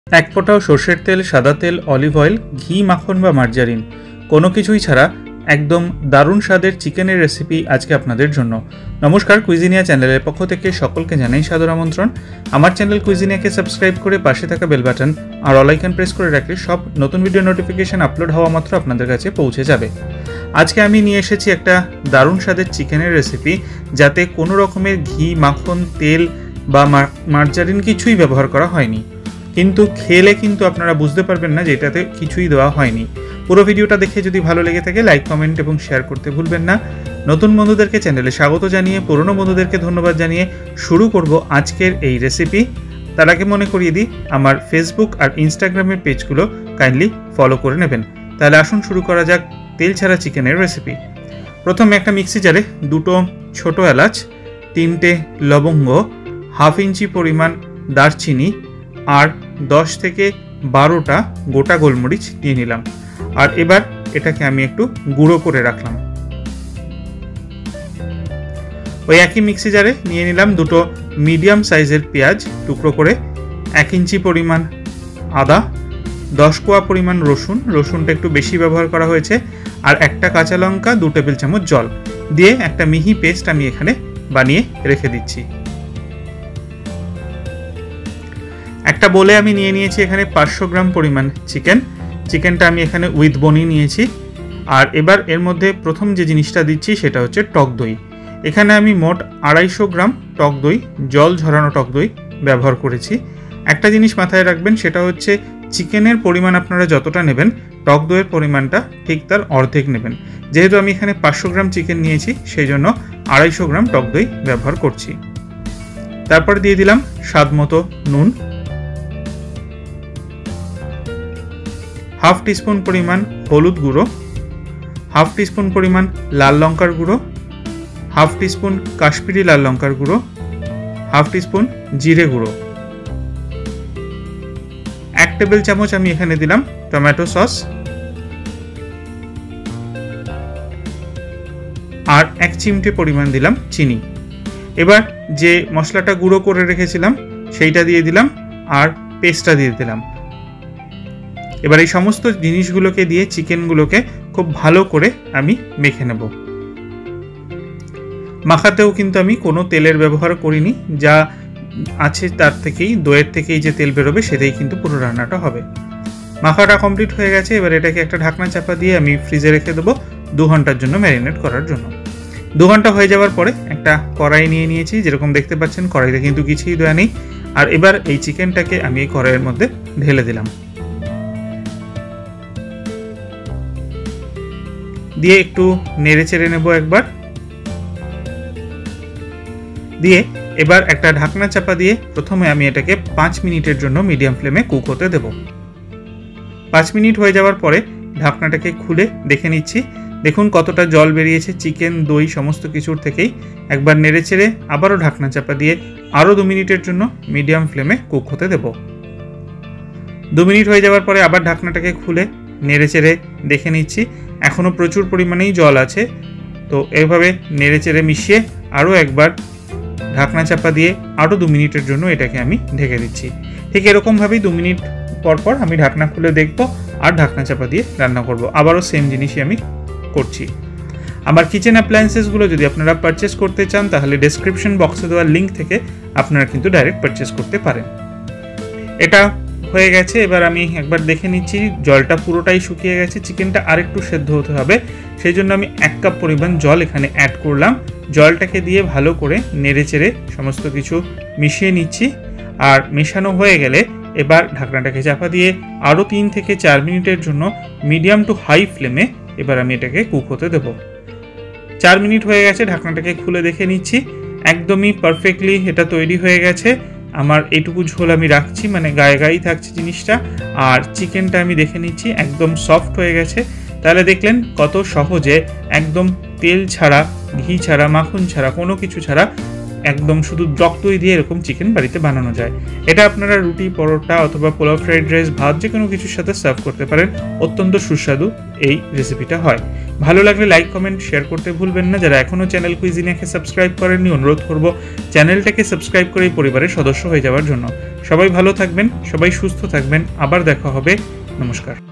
এক ফোঁটাও সর্ষের তেল, সাদা তেল, অলিভ অয়েল, ঘি, মাখন বা মার্জারিন কোনো কিছুই ছাড়া একদম দারুণ স্বাদের চিকেনের রেসিপি আজকে আপনাদের জন্য। নমস্কার, কুইজিনিয়া চ্যানেলের পক্ষ থেকে সকলকে জানাই সাদর আমন্ত্রণ। আমার চ্যানেল কুইজিনিয়াকে সাবস্ক্রাইব করে পাশে থাকা বেল বাটন আর অল আইকন প্রেস করে রাখলে সব নতুন ভিডিও নোটিফিকেশন আপলোড হওয়া মাত্র আপনাদের কাছে পৌঁছে যাবে। আজকে আমি নিয়ে এসেছি একটা দারুণ স্বাদের চিকেনের রেসিপি, যাতে কোনো রকমের ঘি, মাখন, তেল বা মার্জারিন কিছুই ব্যবহার করা হয়নি। কিন্তু খেলে কিন্তু আপনারা বুঝতে পারবেন না যে এটাতে কিছুই দেওয়া হয়নি। পুরো ভিডিওটা দেখে যদি ভালো লেগে থাকে লাইক, কমেন্ট এবং শেয়ার করতে ভুলবেন না। নতুন বন্ধুদেরকে চ্যানেলে স্বাগত জানিয়ে, পুরনো বন্ধুদেরকে ধন্যবাদ জানিয়ে শুরু করব আজকের এই রেসিপি। তার আগে মনে করিয়ে দিই, আমার ফেসবুক আর ইনস্টাগ্রামের পেজগুলো কাইন্ডলি ফলো করে নেবেন। তাহলে আসুন শুরু করা যাক তেল ছাড়া চিকেনের রেসিপি। প্রথমে একটা মিক্সি জারে দুটো ছোট এলাচ, 3টে লবঙ্গ, হাফ ইঞ্চি পরিমাণ দারচিনি আর 10 থেকে 12টা গোটা গোলমরিচ নিয়ে নিলাম। আর এবার এটাকে আমি একটু গুঁড়ো করে রাখলাম। ওই একই মিক্সি জারে নিয়ে নিলাম দুটো মিডিয়াম সাইজের পেঁয়াজ টুকরো করে, 1 ইঞ্চি পরিমাণ আদা, 10 কোয়া পরিমাণ রসুন, রসুনটা একটু বেশি ব্যবহার করা হয়েছে, আর একটা কাঁচা লঙ্কা, 2 টেবিল চামচ জল দিয়ে একটা মিহি পেস্ট আমি এখানে বানিয়ে রেখে দিচ্ছি। একটা বলে আমি নিয়ে নিয়েছি এখানে 500 গ্রাম পরিমাণ চিকেনটা আমি এখানে উইথ বনি নিয়েছি। আর এবার এর মধ্যে প্রথম যে জিনিসটা দিচ্ছি সেটা হচ্ছে টক দই। এখানে আমি মোট 250 গ্রাম টক দই, জল ঝরানো টক দই ব্যবহার করেছি। একটা জিনিস মাথায় রাখবেন, সেটা হচ্ছে চিকেনের পরিমাণ আপনারা যতটা নেবেন, টক দইয়ের পরিমাণটা ঠিক তার অর্ধেক নেবেন। যেহেতু আমি এখানে 500 গ্রাম চিকেন নিয়েছি, সেই জন্য 250 গ্রাম টক দই ব্যবহার করছি। তারপর দিয়ে দিলাম স্বাদ মতো নুন, হাফ টিস্পুন পরিমাণ হলুদ গুঁড়ো, হাফ টিস্পুন পরিমাণ লাল লঙ্কার গুঁড়ো, হাফ টিস্পুন কাশ্মীরি লাল লঙ্কার গুঁড়ো, হাফ টিস্পুন জিরে গুঁড়ো, 1 টেবিল চামচ আমি এখানে দিলাম টমেটো সস, আর 1 চিমটে পরিমাণ দিলাম চিনি। এবার যে মশলাটা গুঁড়ো করে রেখেছিলাম সেইটা দিয়ে দিলাম, আর পেস্টটা দিয়ে দিলাম। এবার এই সমস্ত জিনিসগুলোকে দিয়ে চিকেনগুলোকে খুব ভালো করে আমি মেখে নেব। মাখাতেও কিন্তু আমি কোনো তেলের ব্যবহার করিনি, যা আছে তার থেকেই, দইয়ের থেকেই যে তেল বেরোবে সেটাই কিন্তু পুরো রান্নাটা হবে। মাখাটা কমপ্লিট হয়ে গেছে। এবার এটাকে একটা ঢাকনা চাপা দিয়ে আমি ফ্রিজে রেখে দেবো 2 ঘন্টার জন্য, ম্যারিনেট করার জন্য। 2 ঘন্টা হয়ে যাওয়ার পরে একটা কড়াই নিয়ে নিয়েছি, যেরকম দেখতে পাচ্ছেন কড়াইতে কিন্তু কিছুই দেওয়া নেই। আর এবার এই চিকেনটাকে আমি এই কড়াইয়ের মধ্যে ঢেলে দিলাম, দিয়ে একটু নেড়ে চেড়ে নেব একবার, দিয়ে এবার একটা ঢাকনা চাপা দিয়ে প্রথমে আমি এটাকে 5 মিনিটের জন্য মিডিয়াম ফ্লেমে কুক হতে দেব। 5 মিনিট হয়ে যাওয়ার পরে ঢাকনাটাকে খুলে দেখে নিচ্ছি। দেখুন কতটা জল বেরিয়েছে চিকেন, দই সমস্ত কিছুর থেকেই। একবার নেড়ে চেড়ে আবারও ঢাকনা চাপা দিয়ে আরও 2 মিনিটের জন্য মিডিয়াম ফ্লেমে কুক হতে দেব। 2 মিনিট হয়ে যাওয়ার পরে আবার ঢাকনাটাকে খুলে নেড়ে চেড়ে দেখে নিচ্ছি, এখনও প্রচুর পরিমাণেই জল আছে। তো এইভাবে নেড়ে চেড়ে মিশিয়ে আরও একবার ঢাকনা চাপা দিয়ে আরও 2 মিনিটের জন্য এটাকে আমি ঢেকে দিচ্ছি। ঠিক এরকমভাবেই 2 মিনিট পর পর আমি ঢাকনা খুলে দেখব আর ঢাকনা চাপা দিয়ে রান্না করব। আবারও সেম জিনিসই আমি করছি। আমার কিচেন অ্যাপ্লায়েন্সেসগুলো যদি আপনারা পারচেস করতে চান, তাহলে ডেসক্রিপশন বক্সে দেওয়া লিঙ্ক থেকে আপনারা কিন্তু ডাইরেক্ট পারচেস করতে পারেন। এটা হয়ে গেছে। এবার আমি একবার দেখে নিচ্ছি, জলটা পুরোটাই শুকিয়ে গেছে। চিকেনটা আরেকটু সেদ্ধ হতে হবে, সেই জন্য আমি 1 কাপ পরিমাণ জল এখানে অ্যাড করলাম। জলটাকে দিয়ে ভালো করে নেড়ে চেড়ে সমস্ত কিছু মিশিয়ে নিচ্ছি। আর মেশানো হয়ে গেলে এবার ঢাকনাটাকে চাপা দিয়ে আরও 3 থেকে 4 মিনিটের জন্য মিডিয়াম টু হাই ফ্লেমে এবার আমি এটাকে কুক হতে দেব। 4 মিনিট হয়ে গেছে, ঢাকনাটাকে খুলে দেখে নিচ্ছি। একদমই পারফেক্টলি এটা তৈরি হয়ে গেছে। আমার এইটুকু ঝোল আমি রাখছি, মানে গায়ে গায়েই থাকছে জিনিসটা। আর চিকেনটা আমি দেখে নিচ্ছি একদম সফট হয়ে গেছে। তাহলে দেখলেন কত সহজে একদম তেল ছাড়া, ঘি ছাড়া, মাখন ছাড়া, কোনো কিছু ছাড়া একদম শুধু টক দই দিয়ে এরকম চিকেন বাড়িতে বানানো যায়। এটা আপনারা রুটি, পরোটা অথবা পোলাও, ফ্রাইড রাইস, ভাত যে কোনো কিছুর সাথে সার্ভ করতে পারেন। অত্যন্ত সুস্বাদু এই রেসিপিটা হয়। ভালো লাগলে লাইক, কমেন্ট, শেয়ার করতে ভুলবেন না। যারা এখনও চ্যানেল কুইজিনিয়াকে সাবস্ক্রাইব করেননি, অনুরোধ করব চ্যানেলটাকে সাবস্ক্রাইব করে এই পরিবারের সদস্য হয়ে যাওয়ার জন্য। সবাই ভালো থাকবেন, সবাই সুস্থ থাকবেন। আবার দেখা হবে। নমস্কার।